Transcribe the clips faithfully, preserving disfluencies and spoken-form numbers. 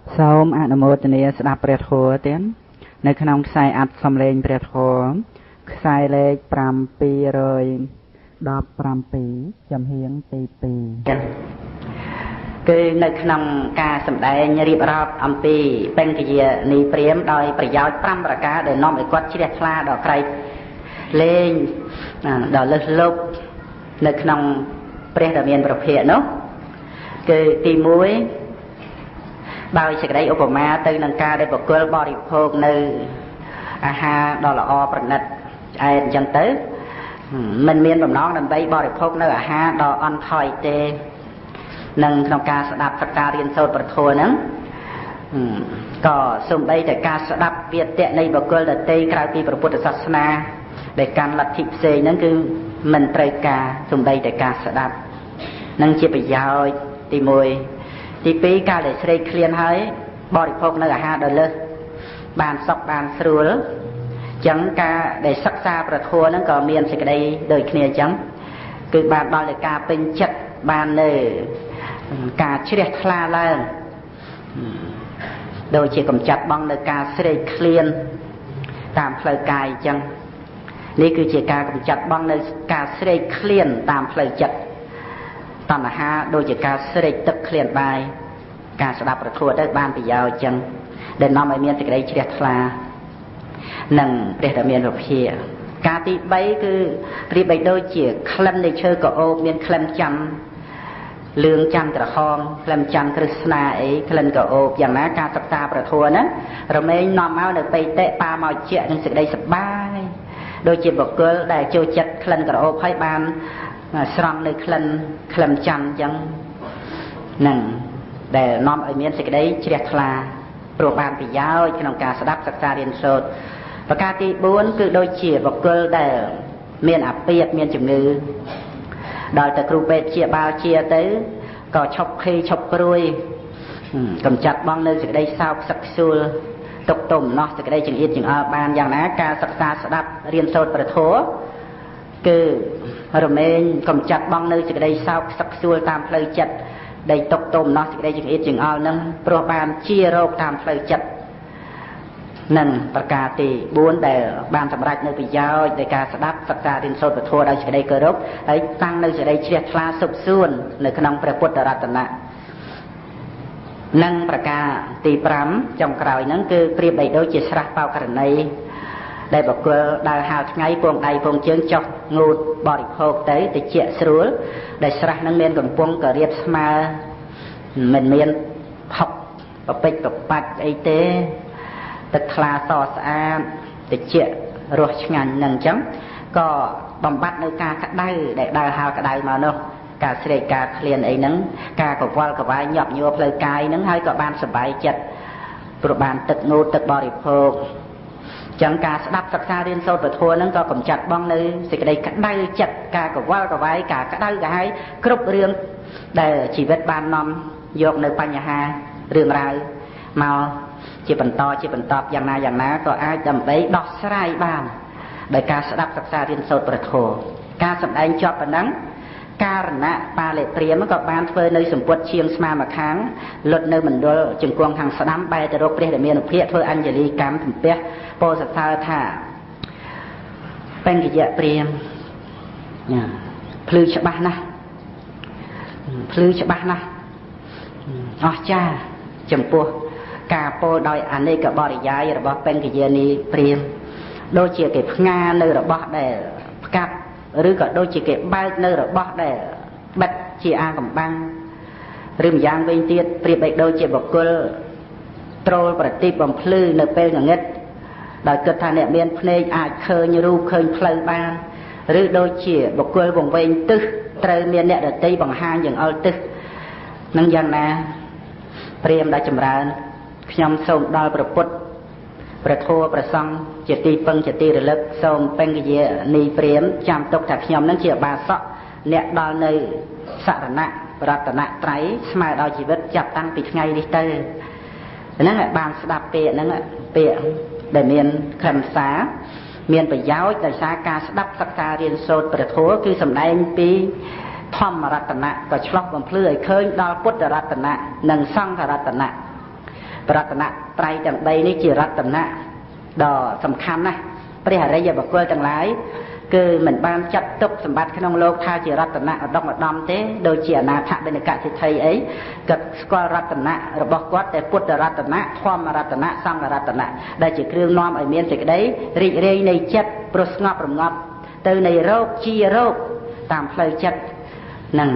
សូមអនុមោទនាស្ដាប់ព្រះធម៌ទៀតនៅក្នុងខ្សែអត្ថសំឡេងព្រះធម៌ខ្សែលេខប្រាំពីរយដប់ប្រាំពីរចំហៀងទីពីរគឺនៅក្នុងការសម្ដែងរៀបរាប់អំពីបេង្កយានីព្រាហ្មណ៍ដោយប្រយោជន៍ប្រាំប្រការដែលនាំឲ្យគាត់ជ្រះថ្លាដល់ក្រៃលេងដល់លើសលប់នៅក្នុងព្រះដ៏មានប្រភេទនោះគឺទីមួយដោយសេចក្តីឧបមាទៅនឹងការដែលបុគ្គលបរិភោគនៅអាហារដ៏ល្អប្រណិតឆ្អែតអញ្ចឹងទៅមិនមានបំណងដើម្បីបរិភោគនៅអាហារដ៏អន់ថយទេនឹងក្នុងការស្ដាប់សិក្សារៀនសូត្រប្រធមហ្នឹងក៏សូម្បីតែការស្ដាប់វាទៈនៃបុគ្គលដទៃក្រៅពីព្រះពុទ្ធសាសនាដែលកាន់លទ្ធិផ្សេងហ្នឹងគឺមិនត្រូវការសូម្បីតែការស្ដាប់នឹងជាប្រយោជន៍ទីមួយទីពីរការដែលស្រេកឃ្លានហើយបរិភោគនៅអាហារដ៏លើសបានសុខបានស្រួលអញ្ចឹងការដែលសិក្សាប្រធមហ្នឹងក៏មានសេចក្តីដូចគ្នាអញ្ចឹងគឺបានដល់ទៅការពេញចិត្តបាននៅការជ្រះថ្លាឡើងដូចជាកំចាត់បងនៅការស្រេកឃ្លានតាមផ្លូវកាយអញ្ចឹងនេះគឺជាការកំចាត់បងនៅការស្រេកឃ្លានតាមផ្លូវចិត្តតណ្ហាដូចជាការស្រេកទឹកឃ្លានបាយការស្ដាប់ប្រធមទៅបានប្រយោជន៍អញ្ចឹងដែលនាំឲ្យមានសេចក្តីជ្រះថ្លានិងព្រះដ៏មានពភាការទីបីគឺប្រៀបបីដូចជាក្លិននៃឈើកអូបមានក្លិនចាំលឿងចាំក្រហមក្លិនចាំគ្រឹស្នាអីក្លិនកអូបយ៉ាងណាការសិក្សាប្រធមហ្នឹងរមែងនាំមកនៅបេតិបាមកជានឹងសេចក្តីសប្បាយដូចជាបុគ្គលដែលចូលចិត្តក្លិនក្រអូបហើយបានស្រង់នៅក្លិនក្លិនចាំអញ្ចឹងហ្នឹងដែលនាំឲ្យមានសេចក្តីជ្រះថ្លាព្រោះបានប្រយោជន៍ក្នុងការស្ដាប់សិក្សារៀនសូត្រប្រការទីបួនគឺដូចជាបុគ្គលដែលមានអាពាហ៍មានជំងឺដល់ទៅគ្រូពេទ្យព្យាបាលជាទៅក៏ឈប់ខីឈប់ព្រួយកំចាត់បងនៅសេចក្តីសោកសឹកខ្សួលទុកទុំណោះសេចក្តីចង្អៀតចង្អល់បានយ៉ាងណាការសិក្សាស្ដាប់រៀនសូត្រព្រះធម៌គឺរមែងកំចាត់បងនៅសេចក្តីសោកសឹកខ្សួលតាមផ្លូវចិត្តដែលទុកទុំណោះសេចក្តីចង្អៀតចង្អល់នឹងព្រោះបានជារោគតាមផ្លូវចិត្តនឹងប្រការទីបួនដែលបានសម្រេចនៅប្រយោជន៍នៃការស្ដាប់សិក្សារៀនសូត្រពធដោយសេចក្តីគោរពហើយតាំងនៅសេចក្តីជ្រះថ្លាសុខសួននៅក្នុងព្រះពុទ្ធរតនៈនិងប្រការទីប្រាំចុងក្រោយហ្នឹងគឺប្រៀបបីដូចជាស្រះបោករណីដែលបុគ្គលដើរហាលថ្ងៃពងដៃពងជើងចុះងូតបរិភោគទៅតិចស្រួលដែលស្រះហ្នឹងមានកំពង់ក៏រៀបស្មើមិនមានផុកប្រពេចប្របាច់អីទេទឹកថ្លាសស្អាតតិចរសឆ្ងាញ់នឹងអញ្ចឹងក៏បំបត្តិនៅការក្តៅដែលដើរហើរក្តៅមកនោះការស្រេកការឃ្លានអីហ្នឹងការកវល់កវាយញាប់ញ័រផ្លូវកាយហ្នឹងហើយក៏បានសុបាយចិត្តព្រោះបានទឹកងូតទឹកបរិភោគអញ្ចឹងការស្ដាប់សិក្សារៀនសូត្រពធហ្នឹងក៏កំចាត់បងនៅសេចក្តីក្តៅចិត្តការកវល់កវាយការក្តៅក្រហាយគ្រប់រឿងដែលជីវិតបាននាំយកនៅបញ្ហារឿងរ៉ាវមកជាបន្តជាបន្តយ៉ាងណាយ៉ាងណាក៏អាចដើម្បីដោះស្រាយបានដោយការស្ដាប់សិក្សារៀនសូត្រព្រះធម៌ការសម្ដែងជាប់ប៉ុណ្ណឹងការណៈបាលិព្រាមក៏បានធ្វើនៅសម្ពុតឈៀងស្មាម្ខាងលុតនៅមណ្ឌលជង្គង់ខាងស្ដាំបែរទៅរកព្រះរាមានុភាធ្វើអញ្ជលីកម្មទំពះពោសសើថាបេង្កយៈព្រាមភ្លឺច្បាស់ណាស់ភ្លឺច្បាស់ណាស់អស្ចារ្យចំពោះការពោលដោយអនេកបរិយាយរបស់បេង្កយានីព្រាហ្មណ៍ដូចជាគេផ្ងានៅរបស់ដែលផ្កាប់ឬក៏ដូចជាគេបើកនៅរបស់ដែលបិទជាអាកំបាំងឬម្យ៉ាងវិញទៀតប្រៀបបីដូចជាបុគ្គលត្រូលប្រទីបបំភ្លឺនៅពេលងងឹតដោយគិតថាអ្នកមានភ្នែកអាចឃើញរូបឃើញផ្លូវបានឬដូចជាបុគ្គលវង្វេងទឹះត្រូវមានអ្នកដទៃបង្ហាញយ៉ាងអល់ទឹះនឹងយ៉ាងណាព្រាហ្មណ៍ដែលចម្រើនខ្ញុំសូមដល់ព្រះពុទ្ធព្រះធម៌ព្រះសង្ឃជាទីពឹងជាទីរលឹកសូមបេង្កយានីព្រាហ្មណ៍ចាំទុកថាខ្ញុំនឹងជាបាសកអ្នកដល់នៅសរណៈរតនត្រ័យស្មើដល់ជីវិតចាប់តាំងពីថ្ងៃនេះទៅហ្នឹងបានស្ដាប់ពាក្យហ្នឹងពាក្យដែលមានខ្លឹមសារមានប្រយោជន៍ដោយសារការស្ដាប់សិក្សារៀនសូត្រព្រះធម៌គឺសម្ដែងពីធម្មរតនៈក៏ឆ្លោះបំភ្លឺឲ្យឃើញដល់ពុទ្ធរតនៈនិងសង្ឃរតនៈรัตนะไตรจังใบนี่จีรัตนะดอสำคัญนะปริหารยาบอกว่าจังไรคือเหมือนบ้านจัดตุกสมบัติขนมโลกท่าจีรัตนะดอกมาดอมเต้โดยเจียนาถะเป็นกะทิไทยเอ้กับสกอรัตนะระบอกวัดแต่พุทธรัตนะความรัตนะสังรัตนะได้จีเครื่องน้อมไอเมียนสิกได้ริเรในจัดปรุสงบรำงับเตอในโรคจีโรคตามเพลย์จัดนั่ง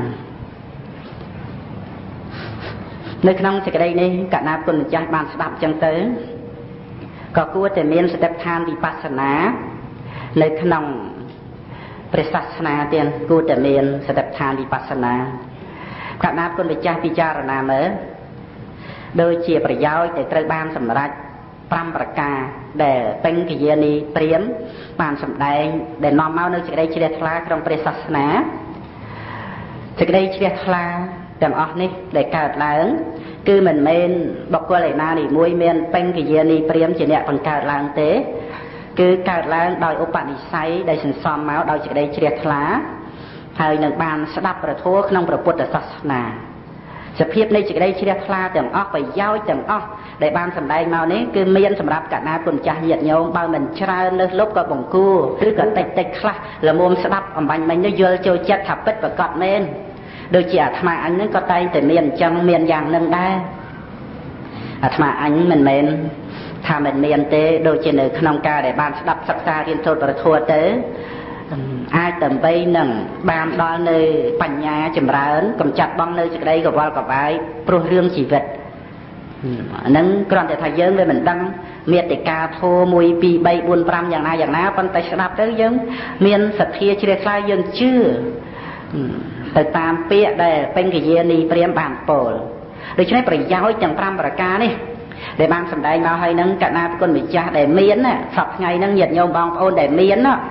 ในขนมสิกได้นี่กะนาตุนจังบานสดับจังเตอก็กลัวแต่เมียนสเต็ปทานวิปัสสนาในขนมประศาสนาเตียนกูแต่เมียนสเต็ปทานวิปัสสนาขณะคนไปจ้าพิจารณาเมื่อโดยเชียประย้อยแต่ตรบ้านสำรัจปรำประกาแต่เป็นกิจนีเตรียมบานสำแดงแต่นอมเมาเนื้อจะได้เชียทลาขนมประศาสนาจะได้เชียทลาแต่ออกนี่ได้เกิดแล้วคือเหมือนเมนบอกว่าอะไรนาหนิมวยเมนเป็นกิจนีเตรียมจะเนี่ยเป็นเกิดแล้วเต้คือการล้างโดยอุปนิสัยได้สินซ้อมมาโดยจะได้เฉียดคล้าให้หนึ่งบานสดับประท้วขนมประพุทธศาสนาจะเพียบในจะได้เฉียดคล้าแต่ออกไปย้อยแต่ออกได้บานสำได้มาเนี้คือเมียนสำหรับการนาตุนจ่าเหยียดโยมบางเหมือนชราเลิกลบกับบ่งกู้หรือกับเตะเตะคล้าละมุมสดับอ่ำบันมันเยอะโจจัดถับเป็ดประกอบเมนโดยเจียธรรมะอันนั้นก็ไตแต่เมียนจังเมียนอย่างหนึ่งได้ธรรมะอันมันเมนถ้ามันเมียนเต้โดยเฉพาะขนมกาได้บานสดับศักษาเรียนโทษประทัวเต้อาจแต่ใบหนึ่งบานดอนในปัญญาจำเริญกำจัดบ้องในจากใดกับว่ากับไอ้ปรุเรื่องชีวิตนั้นกรอนแต่ทายเยิ้งเลยเหมือนดังเมียติกาโทมวยปีใบบุญปรำอย่างนาอย่างน้าปันไตสดับเต้เยิ้งเมียนสัตย์เชื่อคลายเยิ้งชื่อแต่ตามเปียได้เป็นกิจนีเปรียมบานโปลโดยเฉพาะประย้อยจังปรำประกานี่để ban sầm đại mau hay nâng cả na con bị cha để miến nè sập ngày nâng nhiệt nhau bong ôn để miến đó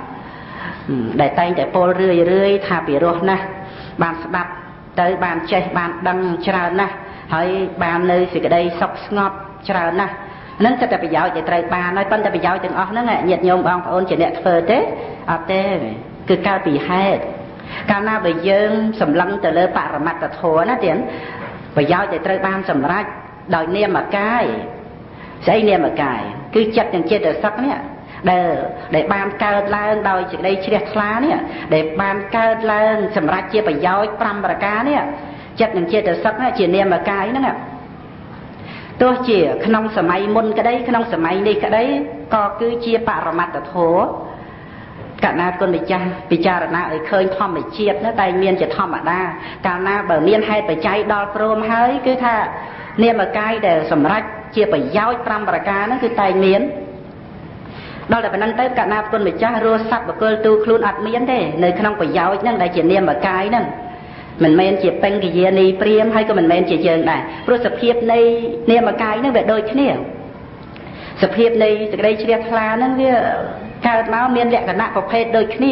để tay để pol rưỡi rưỡi thà bị rồi nè ban đập tới ban chơi ban đăng tràn nè hay ban nơi thì cái đây sọc ngọt tràn nè nâng cho ta bị giáo chạy trai ban nói phân ta bị giáo từng óc nâng nè nhiệt nhau bong ôn chỉ đẹp phơi thế à thế cứ cao bị hai cao na bị dương sầm lăng từ lơ bạ mặt ta thua nè tiền bị giáo chạy trai ban sầm ra đòi niệm mà cái sẽ niệm mà cái cứ chặtอย่างเจตสักเนี่ยเด้อได้บานเกิดឡើងដោយសេចក្តីជ្រះថ្លាเนี่ยได้บานเกิดឡើងសម្រាប់ជាប្រយោជន៍ប្រាំប្រការเนี่ยចិត្តយ៉ាងเจตสักเนี่ยជានាមកាយហ្នឹងទោះជាក្នុងសម័យមុនក្តីក្នុងសម័យនេះក្តីក៏គឺជាបរមត្តធម៌កណ្ណាគុណម្ចាស់ពិចារណាឲ្យឃើញធម្មជាតិណាតែមានជាធម្មតាកាលណាបើមានហេតុបច្ច័យដល់ព្រមហើយគឺថានាមកាយដែលសម្រាប់ជាប្រយោជន៍ប្រាំប្រការហ្នឹងគឺតែមានដល់តែប៉ុណ្្នឹងទៅកណ្ណាគុណម្ចាស់រស់សត្វបកលទូខ្លួនអត់មានទេនៅក្នុងប្រយោជន៍ហ្នឹងដែលជានាមកាយហ្នឹងមិនមែនជាបេង្កយានីព្រាមហើយក៏មិនមែនជាយើងដែរព្រោះសភាពនៃនាមកាយហ្នឹងវាដូចគ្នាសភាពនៃសេចក្តីជ្រះថ្លាហ្នឹងវាកើតមកមានលក្ខណៈប្រភេទដូចគ្នា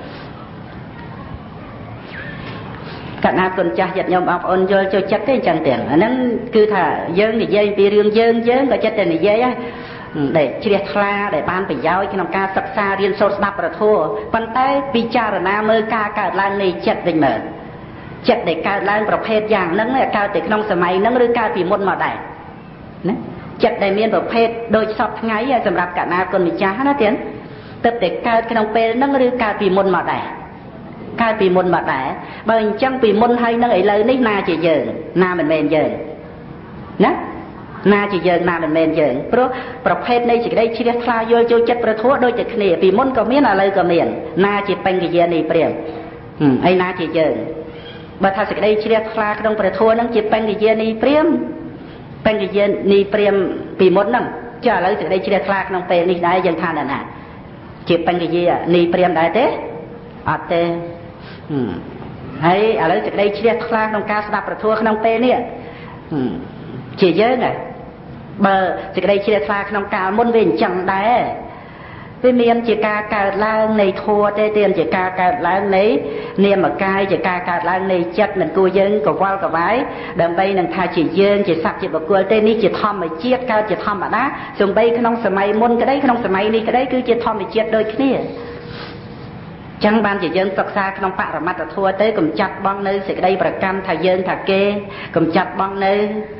កណ្ណាគុណចាស់ញាតិញោមបងប្អូនយល់ចូលចិត្តទេអញ្ចឹងទាំងអាហ្នឹងគឺថាយើងនិយាយពីរឿងយើងយើងក៏ចិត្តតែនិយាយដែរដែលជ្រះថ្លាដែលបានប្រយោជន៍ក្នុងការសិក្សារៀនសូត្រស្ដាប់ព្រះធម៌ប៉ុន្តែពិចារណាមើលការកើតឡើងនៃចិត្តវិញមើលចិត្តដែលកើតឡើងប្រភេទយ៉ាងហ្នឹងកើតតែក្នុងសម័យហ្នឹងឬកើតពីមុនមកដែរណាចិត្តដែលមានប្រភេទដូចសពថ្ងៃសម្រាប់កណ្ណាគុណម្ចាស់ណាទៀតទើបតែកើតក្នុងពេលហ្នឹងឬកើតពីមុនមកដែរកើតពីមុនមកដែរបើអញ្ចឹងពីមុនហើយនឹងឥឡូវនេះណាជាយើងណាមិនមែនយើងណាណាជាយើងណាមិនមែនយើងព្រោះប្រភេទនៃសេចក្តីជ្រះថ្លាយល់ចូលចិត្តព្រះធម៌ដូចតែគ្នាពីមុនក៏មានឥឡូវក៏មានណាជាបេង្កយានីព្រាមហើយណាជាយើងបើថាសេចក្តីជ្រះថ្លាក្នុងព្រះធម៌ហ្នឹងជាបេង្កយានីព្រាមបេង្កយានីព្រាមពីមុនហ្នឹងចុះឥឡូវសេចក្តីជ្រះថ្លាក្នុងពេលនេះដែរយើងថាណាជាបេង្កយានីព្រាមដែរទេអត់ទេហើយឥឡូវសេចក្តីជ្រះថ្លាក្នុងការស្ដាប់ព្រះធម៌ក្នុងពេលនេះជាយើងហ៎បើសេចក្តីជ្រះថ្លាក្នុងកាលមុនវាអញ្ចឹងដែរវាមានជាការកើតឡើងនៃធម៌ទេទេជាការកើតឡើងនៃនាមកាយជាការកើតឡើងនៃចិត្តមិនគួរយើងកវល់កវាយដើម្បីនឹងថាជាយើងជាសត្វជាបុគ្គលទេនេះជាធម្មជាតិកើតជាធម្មតាសូម្បីក្នុងសម័យមុនក្តីក្នុងសម័យនេះក្តីគឺជាធម្មជាតិដូចគ្នាចឹងបានជាយើងសិក្សាក្នុងបរមត្តធម៌ទៅកំចាត់បងនៅសេចក្តីប្រកាន់ថាយើងថាគេកំចាត់បងនៅ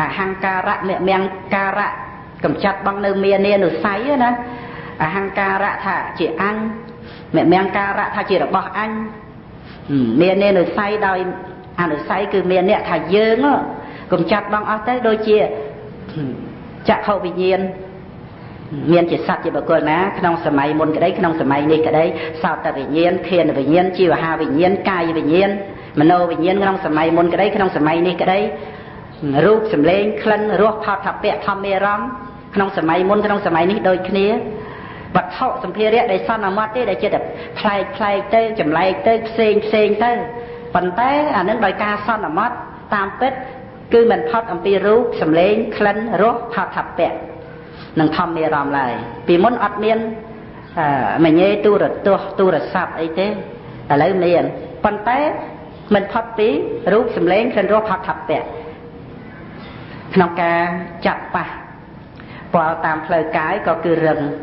à hăng ca rạ mẹ men ca rạ cầm chặt băng nơi mía nê nửa sáy nè à hăng ca rạ thả chỉ ăn mẹ men ca rạ thả chỉ là bỏ anh mía nê nửa sáy đòi à nửa sáy cứ mía nè thả dướng á cầm chặt băng ở tới đôi chia chặt hậu vì nhiên miền chỉ sạch chỉ bảo cô ná không sớm mai môn cái đấy không sớm mai này cái đấy sao ta vì nhiên thiên vì nhiên chiều hà vì nhiên cai vì nhiên mà nô vì nhiên không sớm mai môn cái đấy không sớm mai này cái đấy rút sầm lên khăn ruột phật thập bẹ thầm mê rắm không sớm mai môn không sớm mai này đôi kia vật hậu sầm phê đấy để son làm mất đấy để chơi đẹp play play tê chầm lay tê xên xên tê phần té à nên đòi ca son làm mất tam pết cứ mình phật âm pi rút sầm lên khăn ruột phật thập bẹ nâng thầm mê rắm lại vì muốn ọt miên mình nhé tu rồi tu tu rồi sập ấy thế là lấy miền phần té mình phật tí rút sầm lên khăn ruột phật thập bẹ nông ca chặt pa vào tam lời cái có cứ rừng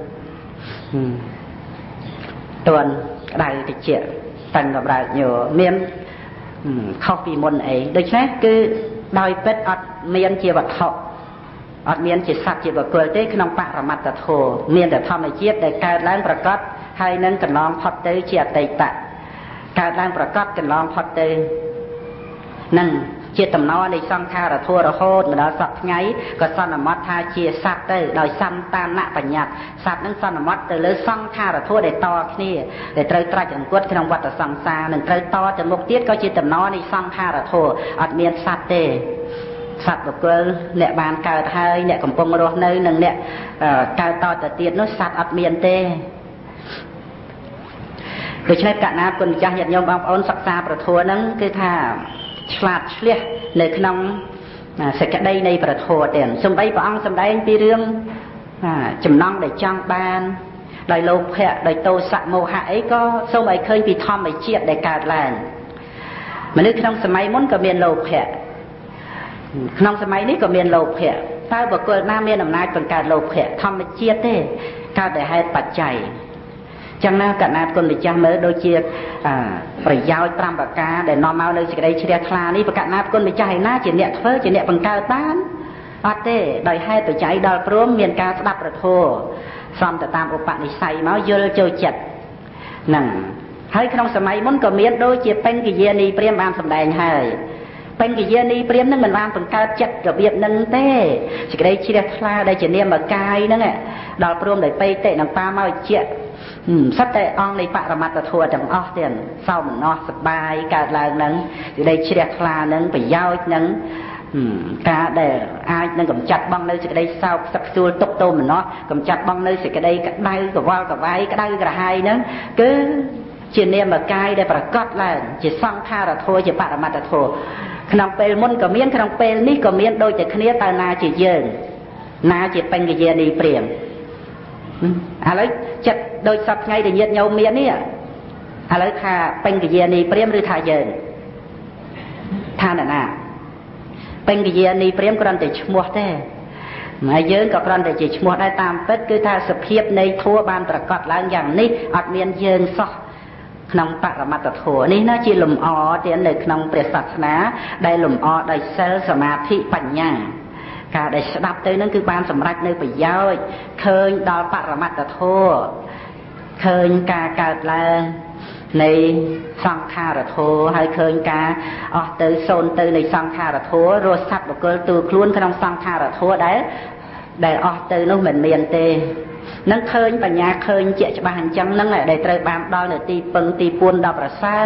tuần đại thì chuyện tầng gặp đại nhiều miền không vì môn ấy được chứ cứ đòi bết ọt miền chia vật hậu ọt miền chỉ sạch chỉ vật cười tế nông bạc là mặt thổ miền để thăm này chiết để cao lãngประกอบhay nâng cần lòng phật tới chia tây tạ cao lãngประกอบcần lòng phật tới nâng chia tầm nóในสังขารทั่วระโหดมันสัตว์ไงก็สันมัตทาเชียสัตว์ได้โดยสัมตานะปัญญาสัตว์นั้นสันมัตเลยสังขารทั่วได้ต่อนี่ได้เตยตรัสอย่างกวดขนมวัดสังสารหนึ่งเตยต่อจนมุกเตี้ยก็chiaตำน้อในสังขารทั่วอัดเมียนสัตว์เตสัตว์บุกเกลเนี่ยบานเกิดให้เนี่ยกำปงรถนึงหนึ่งเนี่ยเกิดต่อแต่เตี้ยนู้สัตว์อัดเมียนเตโดยเฉพาะการนับคนจะเห็นยมบางอ้นศักษาประทัวนั้นคือถ้าฉลาดเฉลี่ยในขนมเสกได้ในประทัวเด่นสมัยพระองค์สมัยปีเรื่องจำนองได้จังบานได้โลภะได้โตสะโมหะไอ้ก็สมัยเคยปีทอมไปเจียดได้การแรงมันนึกขนมสมัยมุนก็เมียนโลภะขนมสมัยนี้ก็เมียนโลภะถ้าบอกเกิดหน้าเมียนอำนาจเป็นการโลภะทอมไปเจียดเต้การได้ให้ปัจจัยจังนั้นการนับคนไปจังเมื่อโดยเชี่ยประยาวตามปากกาแต่นอมเอาเลยสิ่งใดเชี่ยคลานี้ประกาศนับคนไปใจหน้าเจียเนี่ยเฟ้อเจียเนี่ยปังกาบ้านอัดเต้โดยให้ตัวใจดอลพร้อมเมียนการสดับประโทซ้อมแต่ตามอุปนิสัยมาเยอะเจอจัดนั่งให้ขนมสมัยมุนก็เมียนโดยเชี่ยเป็นกิเยนีเปรี้ยมบานสำแดงให้เป็นกิเยนีเปรี้ยมนั่นมันบานปังกาจัดกับเบียดนั่งเต้สิ่งใดเชี่ยคลาได้เจียเนี่ยมากายนั่นแหละดอลพร้อมได้ไปเตะหนังปลามาเชี่ยสัตย์แต่องในปะระมัดทัวจังอ้อเตียนเศร้าเหมือนนอสบายการลางนั้นอยู่ในเชียร์คลานั้นไปย่อยนั้นการเดอไอ้นั่นกำจัดบ้องเลยสิกระไดเศร้าสักส่วนตกโตเหมือนเนาะกำจัดบ้องเลยสิกระไดกระไดกับว่ากับไว้กระไดกระไฮนั้นก็เชียร์เนี่ยมากายได้ประกอบแล้วจะซ่องท่าระทัวจะปะระมัดทัวขนมเปลมุนกับเมียนขนมเปลนี่กับเมียนโดยจะเคลียร์ตานาจะเยินนาจะเป็นกระเยนีเปลี่ยนอะไรจัดโดยสับไงแต่เย็ดโยมเมียนี่อะไรท่าเป็นกิเยนีเปรี้ยมหรือท่าเยินท่าหน่ะเป็นกิเยนีเปรี้ยมกรันแต่ชมัวแต่มาเยินกับกรันแต่จีชมัวได้ตามเป็ดคือท่าสเพียบในทั่วบานประกอบแล้วอย่างนี้อัดเมียนเยินซอกขนมปะระมัดถั่วนี่น่าจีหลุมอ้อเตียนในขนมเปรียศาสนาได้หลุมอ้อได้เซลสมาธิปัญญาการได้สดับเตยนั่นคือบานสำรักในประโยชน์เคยดอลปะระมัดถั่วเคยกาเกิดแรงในสังขารโทให้เคยกาอ๋อเตยโซนเตยในสังขารโทโรสัตบอกเกิดตัวคล้วนขนมสังขารโทได้ได้อ๋อเตยนู้นเหมือนเมียนเตนั่งเคยปัญญาเคยเจี๊ยบบ้านจังนั่งแหละได้เตยบานดอลในตีปึงตีปูนดอกประสา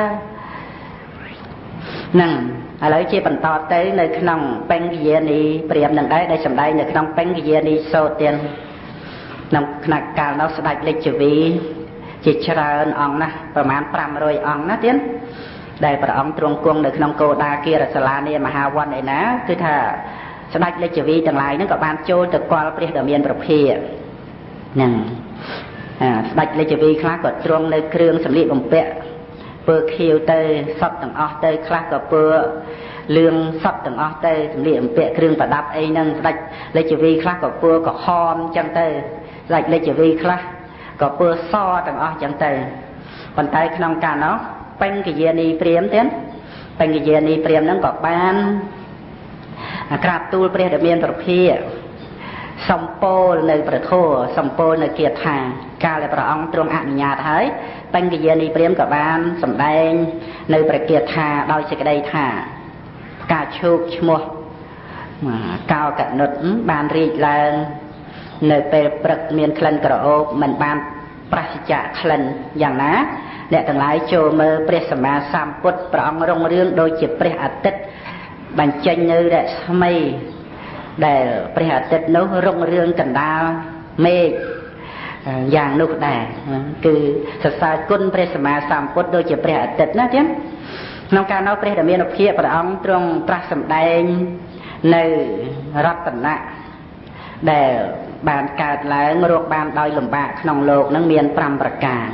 นั่งอะไรเจี๊ยบปันต่อเตยในขนมเป็นกิเยนีเปรียบหนึ่งได้ได้สำได้ในขนมเป็นกิเยนีโซเตียนนำขณะการเราสดายเล็กจีวีจิตชราอันอ่องนะประมาณปรามรอยอ่องนะเตี้ยนได้ประองตรงกวงในขนมโกดาเกียรสลาเนี่ยมหาวันไอ้นะคือถ้าสดายเล็กจีวีต่างหลายนั่นก็บานโจตะกอลเปรี้ยดเมียนประเภทนั่งสดายเล็กจีวีคลาก็ตรงในเครื่องสำลีบมเปะเปิดคิวเตยซับต่างออกเตยคลาก็เปิดเรื่องซับต่างออกเตยสำลีบมเปะเครื่องประดับไอ้นั่งสดายเล็กจีวีคลาก็เปิดก็หอมจังเตยหลักเลยจะวีคลาก็เปิดซ้อต่างอ้อจังเตยปันไตขนมการเนาะเป็นกิเยนีเปรียมเต้นเป็นกิเยนีเปรียมนั่งก็บ้านក្រាបទូលព្រះដែលមានប្រភាសំពោលនៅប្រធោសំពោលនៅគាថាកាលដែលព្រះអង្គទ្រង់អនុញ្ញាតហើយបញ្ញយានីព្រាមក៏បានសម្ដែងនៅព្រះគាថាដោយសេចក្តីថាផ្កាឈូកឈ្មោះកោកនុតបានរីកឡើងនៅពេលព្រឹកមានក្លិនក្រអូបមិនបានប្រសិជ្ជៈក្លិនយ៉ាងណាអ្នកទាំងឡាយចូលមើលព្រះសម្មាសម្ពុទ្ធព្រះអង្គរុងរឿងដូចជាព្រះអាទិត្យបញ្ចេញនៅរស្មីដែលព្រះអាទិត្យនោះរុងរឿងកណ្ដាលមេឃយ៉ាងនោះដែរគឺសរសើរគុណព្រះសម្មាសម្ពុទ្ធដូចជាព្រះអាទិត្យណាទៀតក្នុងការនោះព្រះរាមានុភាព្រះអង្គទ្រង់ត្រាស់សម្ដែងនៅរតនៈដែលបានកើតឡើងរកបានដោយលំបាកក្នុងលោកនឹងមានប្រាំប្រការ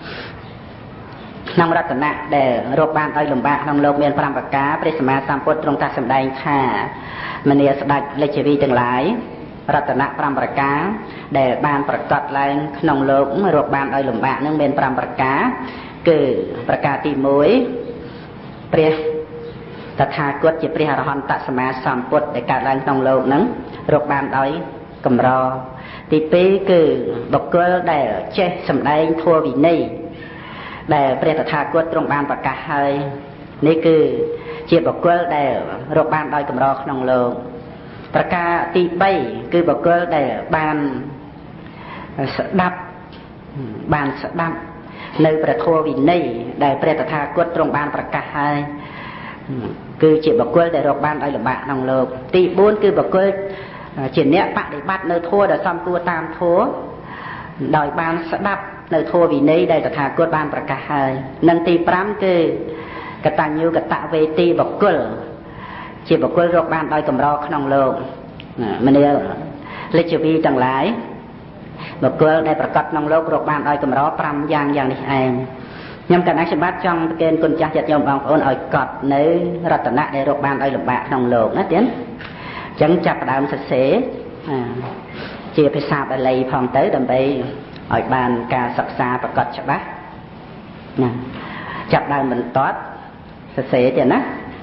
ក្នុងរតនៈដែលរកបានដោយលំបាកក្នុងលោកមានប្រាំប្រការព្រះសម្មាសម្ពុទ្ធទ្រង់ត្រាស់សម្ដែងថាមនាស្ដេចលេចវីទាំងឡាយរតនៈប្រាំប្រការដែលបានប្រកាសឡើងក្នុងលោករកបានដោយលំបាកនឹងមានប្រាំប្រការគឺប្រការទីមួយព្រះតថាគតជាព្រះអរហន្តសម្មាសម្ពុទ្ធដែលកើតឡើងក្នុងលោកនឹងរកបានដោយកម្រទីពីរគឺបុគ្គលដែលចេះសម្ដែងធម៌វិន័យដែលព្រះតថាគតទ្រង់បានប្រកាសហើយនេះគឺជាបុគ្គលដែលរកបានដោយកម្រក្នុងលោកប្រការទីបីគឺបុគ្គលដែលបានស្ដាប់បានស្ដាប់នៅព្រះធម៌វិន័យដែលព្រះតថាគតទ្រង់បានប្រកាសហើយគឺជាបុគ្គលដែលរកបានដោយលំបាកក្នុងលោកទីបួនគឺបុគ្គលជាអ្នកបដិបត្តិនៅធម៌ដែលសំគួរតាមធម៌ដោយបានស្ដាប់នៅធម៌វិន័យដែលតថាគតបានប្រកាសហើយនិងទីប្រាំគឺកតញ្ញូកតវេទីបុគ្គលជាបុគ្គលរកបានដោយកម្រក្នុងលោកមនាលិច្ចវីទាំងឡាយបុគ្គលដែលប្រកាសក្នុងលោករកបានដោយកម្រប្រាំយ៉ាងយ៉ាងនេះឯងខ្ញុំកណ្ដាលខ្ញុំបាទចង់ប្រកេនគុណចាស់ញាតិញោមបងប្អូនឲ្យកត់នៅរតនៈដែលរកបានដោយលំបាកក្នុងលោកណាទៀតអញ្ចឹងចាប់ផ្ដើមសរសេរជាភាសាបាលីផងទៅដើម្បីឲ្យបានការសិក្សាប្រកបច្បាស់ណាចាប់ដើមបន្ទាត់សរសេរទៀតណា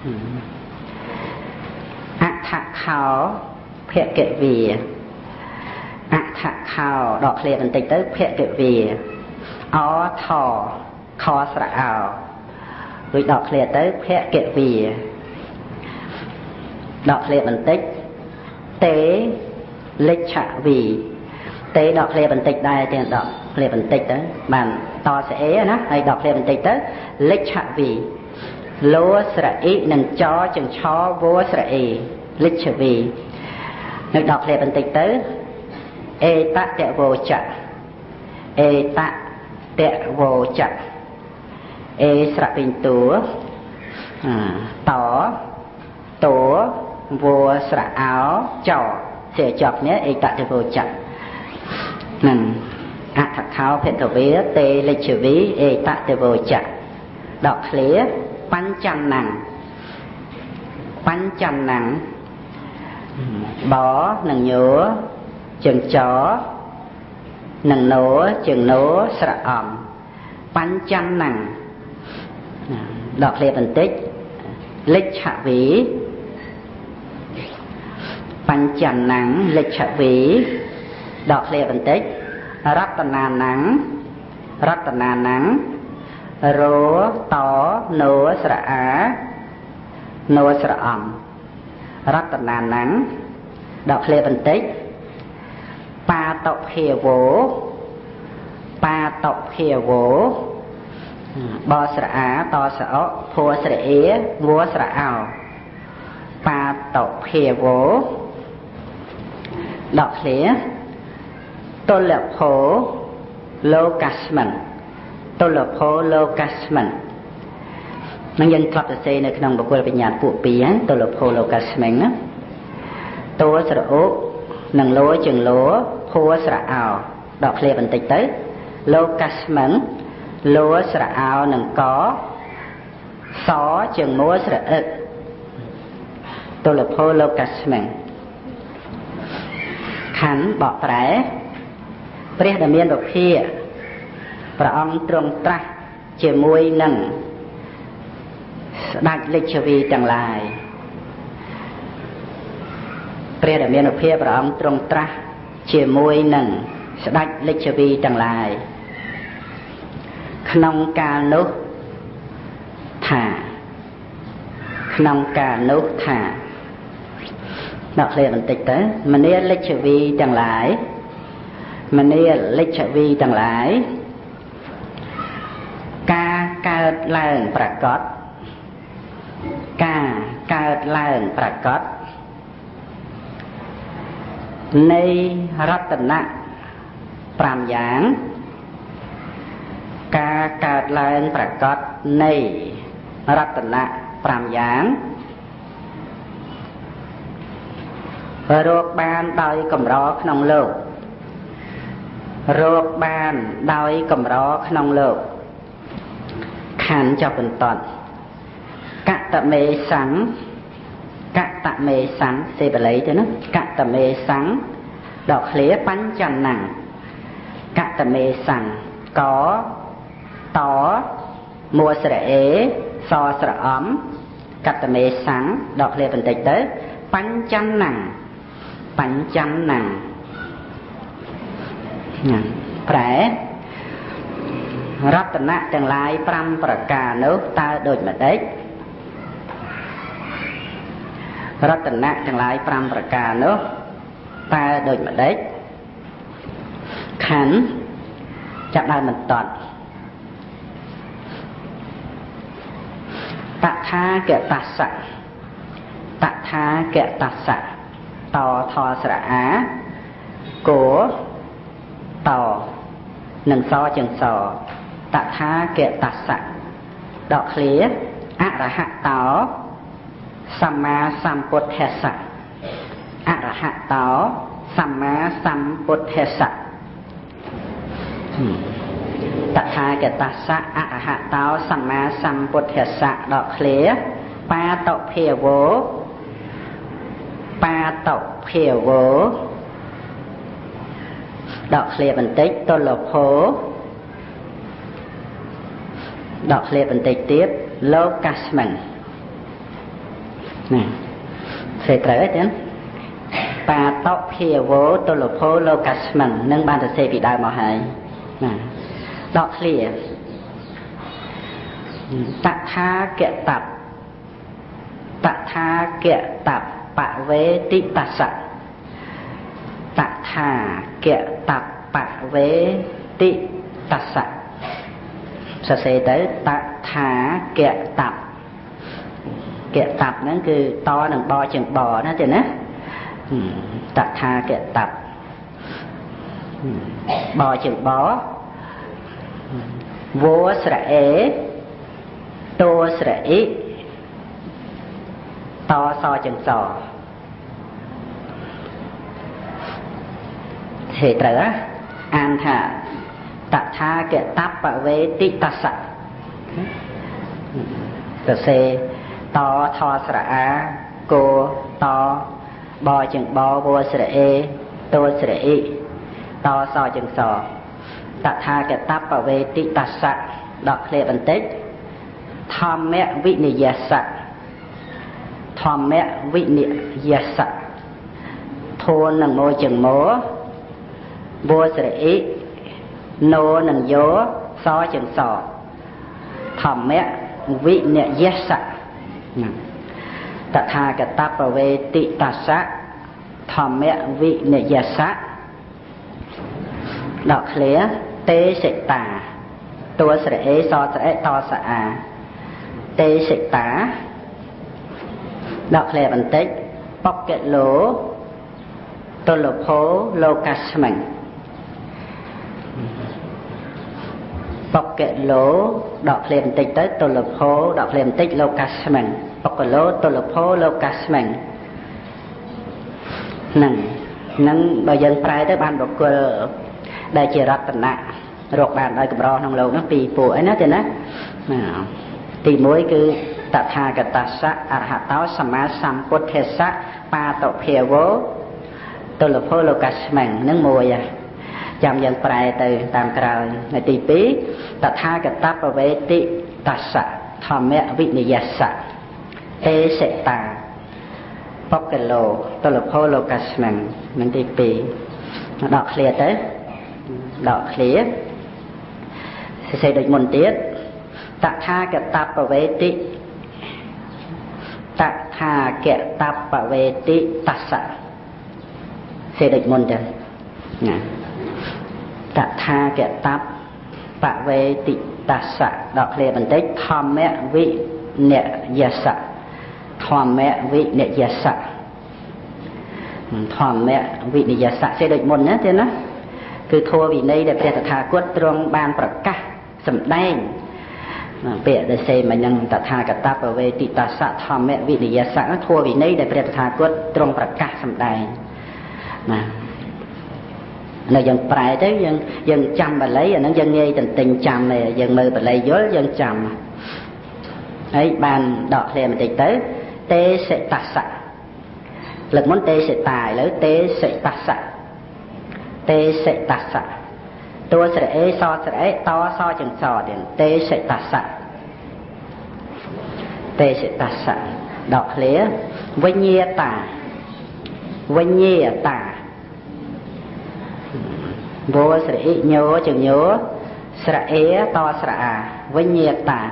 អដ្ឋខោភគវាអដ្ឋខោដកឃ្លាបន្តិចទៅភគវាអថខស្រអោដូចដកឃ្លាទៅភគវាដកឃ្លាបន្តិចតេលិច្ឆវីតេដកឃ្លាបន្តិចដែរទេដកឃ្លាបន្តិចទៅបានតស្អេណាហើយដកឃ្លាបន្តិចទៅលិច្ឆវីលោស្រអ៊ីនិងចចង្ឆវោស្រអ៊ីលិច្ឆវីនៅដកឃ្លាបន្តិចទៅអេតតវោចៈអេតតវោចៈអេស្រពេញតួតតួវោស្រអោចជាចប់នេះអេតតវោចៈនឹងអដ្ឋខោភគវាតេលិច្ឆវីអេតតវោចៈដកឃ្លាបញ្ចន្នាំងបញ្ចន្នាំងបនឹងញោជើងចនឹងណោជើងណោស្រអំបញ្ចន្នាំងដកឃ្លាបន្តិចលិច្ឆវីបញ្ចន្នាំងលិច្ឆវីដកឃ្លាបន្តិចរតនានាំងរតនានាំងរោតណោស្រអាណោស្រអំរតនានាំងដកឃ្លាបន្តិចបាតភាវោបាតភាវោបស្រអាតសអភួស្រអេវោស្រអោបាតភាវោដកឃ្លាទលភោលោកស្មិនទលភោលោកស្មិននឹងយើងក្លាប់ទៅសេនៅក្នុងបុគ្គលបញ្ញាពួកពីរទលភោលោកស្មិនណាតួស្រអូនិងលោជាងលោភួស្រអោដកឃ្លាបន្តិចទៅលោកស្មិនលោស្រអោនិងកសជាងមួស្រអឹកទលភោលោកស្មិនខណ្ឌបកប្រែព្រះដែលមានពភាព្រះអង្គទ្រង់ត្រាស់ជាមួយនឹងស្ដេចលិច្ឆវីទាំងឡាយព្រះដែលមានភាពព្រះអង្គទ្រង់ត្រាស់ជាមួយនឹងស្ដេចលិច្ឆវីទាំងឡាយក្នុងកាលនោះថាក្នុងកាលនោះថាដល់ឃ្លាបន្តិចទៅមនាលិច្ឆវីទាំងឡាយមនាលិច្ឆវីទាំងឡាយការកើតឡើងប្រកបការកើតឡើងប្រកបនៃរតនៈប្រាំយ៉ាងការកើតឡើងប្រកបនៃរតនៈប្រាំយ៉ាងរកបានដោយកម្រក្នុងលោករកបានដោយកម្រក្នុងលោកខណ្ឌចុះបន្តកតមេសੰកតមេសੰសេបល័យទៅណាកតមេសੰដល់ឃ្លាបញ្ចន្នាំងកតមេសੰកតមួស្រៈអេសស្រៈអំកតមេសੰដល់ឃ្លាបន្តិចទៅបញ្ចន្នាំងបញ្ចន្នាំងណាប្រែរតនៈទាំងឡាយប្រាំប្រការនោះតើដូចម្ដេចរតនៈទាំងឡាយប្រាំប្រការនោះតើដូចម្ដេចខណ្ឌចាប់ដើមបន្តតថាគតស្សៈតថាគតស្សៈតថស្រៈអាគោតនឹងសជាងសតថាគតស្សៈដកឃ្លាអរហតោសម្មាសម្ពុទ្ធស្សៈអរហតោសម្មាសម្ពុទ្ធស្សៈតថាគតស្សៈអរហតោសម្មាសម្ពុទ្ធស្សៈដកឃ្លាបាតភាវោបាតភាវោដកឃ្លាបន្តិចទលភោដកឃ្លាបន្តិចទៀតលោកស្មិញណាសេត្រូវទេបាតភាវោទលភោលោកស្មិញនឹងបានទៅសេពីដើមមកហើយណាដកឃ្លាតថាគតបតថាគតបបវេតិតស្សៈតថាគតបបវេតិតស្សៈសរសេរទៅតថាគតបគតបហ្នឹងគឺតនឹងបជាងបណាទេណាតថាគតបបជាងបវោស្រៈអេតោស្រៈអ៊ីតសជាងសហេត្រូវអានថាតថាគតបវេតិតស្សៈសរសេរតថស្រៈអាគោតបជាងបវោស្រៈអេតោស្រៈអ៊ីតសជាងសតថាគតបវេតិតស្សៈដកឃ្លាបន្តិចធម្មវិនិយស្សៈធម្មវិនិយស្សៈធូននឹងមួយជាងមកវោស្រៈអ៊ីណូនឹងយោសជាងសធម្មវិនិយស្សៈតថាគតបវេតិតស្សៈធម្មវិនិយស្សៈដកឃ្លាទេសិតាតួស្រៈអេសស្រៈតសអាទេសិតាដកឃ្លាបន្តិចបកកិឡូទលភោលោកស្មិញបកកិឡូដកឃ្លាបន្តិចទៅទលភោដកឃ្លាបន្តិចលោកស្មិញបកកិឡូទលភោលោកស្មិញហ្នឹងហ្នឹងបើយើងប្រែទៅបានបុគ្គលដែលជារតនៈរកបានដោយកម្រក្នុងលោកហ្នឹងពីរពួកអីណាទេណាទីមួយគឺតថាគតស្សៈអរហតោសម្មាសម្ពុទ្ធស្សៈបាតភាវោទលភោលោកស្មិញហ្នឹងមួយចាំយើងប្រែទៅតាមក្រោយនៅទីពីរតថាគតបវេតិតស្សៈធម្មវិនិយស្សៈទេសិតាត bóc cái lô tôi là phô lô cà smang nâng tí pì đọc khía tới đọc khía sẽ sẽ được môn tiết tạ tha kẹ tạp bảo vệ tí tạ tha kẹ tạp bảo vệ tí tạp sạ sẽ được môn tiết tạ tha kẹ tạp bảo vệ tí tạp sạ đọc khía bằng tích thòm mẹ vị nẹ gia sạ thòm mẹ vị nẹ gia sạ thòm mẹ vị nẹ gia sạ sẽ được môn nhé thế nó cứ thua vì đây để Phật thà cốt trong ban bậc ca sầm đen bệ để xem mà nhân tạ thà cả ta bảo vệ tị tà sạ thòm mẹ vị nẹ gia sạ thua vì đây để Phật thà cốt trong bậc ca sầm đen mà nó dân phải tới dân dân chăm bà lấy nó dân nghe tình tình chăm này dân mơ bà lấy dối dân chăm ấy ban đọt lên mà tịch tới tê sẽ tà sạ lực muốn tê sẽ tài lấy tê sẽ tà sạ tê sẽ tà sạ tôi sẽ ế so sẽ ế to so chừng sò thì tê sẽ tà sạ tê sẽ tà sạ đọt lía với nhia tà với nhia tà vô sẽ ế nhớ chừng nhớ sẽ ế to sẽ à với nhia tà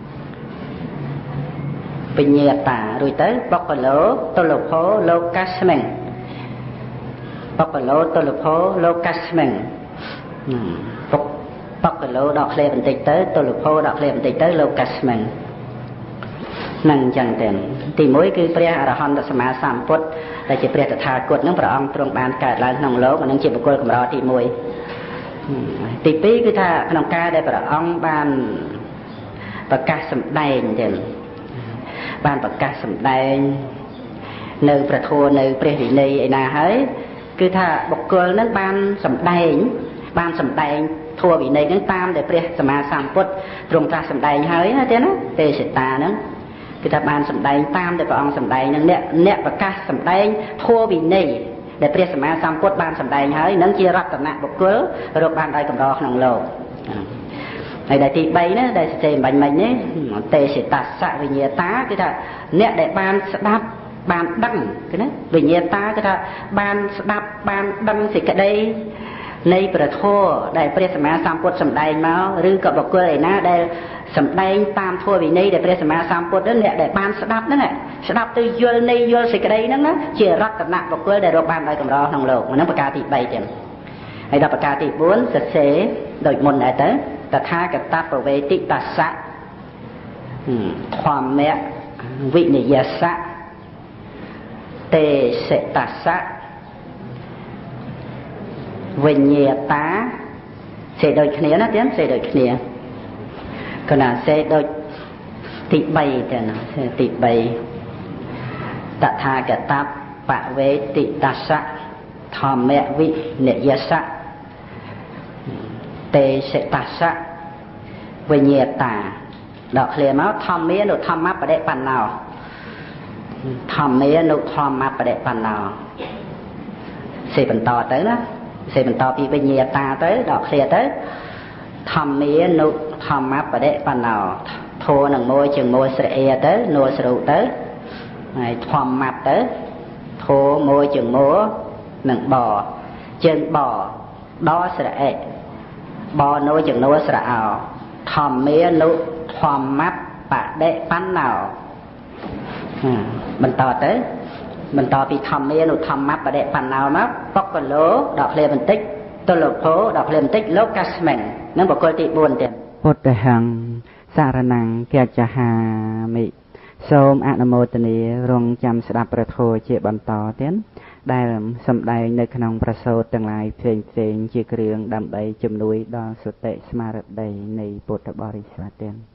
bình nhiệt tả rồi tới bóc vào lỗ tôi lục hố lô cá smen bóc vào lỗ tôi lục hố lô cá smen bóc bóc vào lỗ đọt lê bình tịch tới tôi lục hố đọt lê bình tịch tới lô cá smen năng chẳng tiền thì mỗi cái pre ở hòn đất sma sam put là chỉ pre thà cột những ông trong bàn cài lại nòng lỗ mà những chỉ một cột cầm đó thì mùi thì pí cái thà nòng ca đây ông bàn và ca sầm đầy tiền ban bậc ca sầm đai nơiประโทnơi ព្រះវិន័យឯណាហើយគឺថាបុគ្គលនឹងបានសម្ដែងបានសម្ដែងធម៌វិន័យនឹងតាមដែលព្រះសម្មាសម្ពុទ្ធទ្រង់ត្រាស់សម្ដែងហើយណាទេណាទេសតានឹងគឺថាបានសម្ដែងតាមដែលព្រះអង្គសម្ដែងនឹងអ្នកអ្នកប្រកាសសម្ដែងធម៌វិន័យដែលព្រះសម្មាសម្ពុទ្ធបានសម្ដែងហើយនឹងជារតនៈបុគ្គលរកបានដោយកម្រក្នុងលោកហើយដែលទីបីណាដែលសេចក្ដីបាញ់មិញនេះទេសតាសៈវិញ្ញាតាគឺថាអ្នកដែលបានស្ដាប់បានដឹងគឺណាវិញ្ញាតាគឺថាបានស្ដាប់បានដឹងសេចក្ដីនៃព្រះធម៌ដែលព្រះសម្មាសម្ពុទ្ធសម្ដែងមកឬក៏បុគ្គលឯណាដែលសម្ដែងតាមធម៌វិន័យដែលព្រះសម្មាសម្ពុទ្ធហ្នឹងអ្នកដែលបានស្ដាប់ហ្នឹងស្ដាប់ទៅយល់នៃយល់សេចក្ដីហ្នឹងណាជារតនៈបុគ្គលដែលរកបានដោយកម្រក្នុងលោកហ្នឹងប្រការទីបីទៀតហើយដល់ប្រការទីបួនសរសេរដូចមុនដែរទៅតថាគតប្រវេតិតាសៈធម្មៈវិនិយសៈទេសតាសៈវិញ្ញាតាសេដូចគ្នាណាទៀតសេដូចគ្នាគណៈសេដូចទីបីទៅណាសេទីបីតថាគតបវេតិតាសៈធម្មៈវិនិយសៈទេសតាសៈវិញ្ញាតាដកឃ្លាមកធម្មានុធម្មបដិបណ្ណោធម្មានុធម្មបដិបណ្ណោសេបន្តទៅណាសេបន្តពីវិញ្ញាតាទៅដកឃ្លាទៅធម្មានុធម្មបដិបណ្ណោធោនឹងមួយជាងមួយស្រអេទៅនួសរុទៅហើយធម្មៈទៅធោមួយជាងមួយនឹងបជាងបដស្រអេបនោះជាងនោះស្រអោធម្មានុធម្មៈបដិបណ្ណោបន្តទៅបន្តពីធម្មានុធម្មៈបដិបណ្ណោមកបកលោដល់ឃ្លាបន្តិចទលភោដល់ឃ្លាបន្តិចលោកកាស្មែងនឹងបកលទីបួនទៀតពុទ្ធហੰសារណੰកច្ចហាមិសូមអនុមោទនារងចាំស្ដាប់ព្រះធម៌ជាបន្តទៀតដែលសម្ដែងនៅក្នុងប្រសូតទាំងឡាយផ្សេងផ្សេងជាគ្រឿងដើម្បីជំនួយដល់សតិស្មារតីនៃពុទ្ធបរិស័ទទៀត